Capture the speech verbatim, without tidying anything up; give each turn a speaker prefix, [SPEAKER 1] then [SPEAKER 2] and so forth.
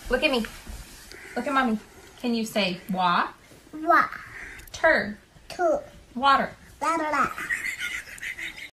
[SPEAKER 1] Look at me. Look at mommy. Can you say wa?
[SPEAKER 2] Wa.
[SPEAKER 1] Tur.
[SPEAKER 2] Tu.
[SPEAKER 1] Water.
[SPEAKER 2] La la la.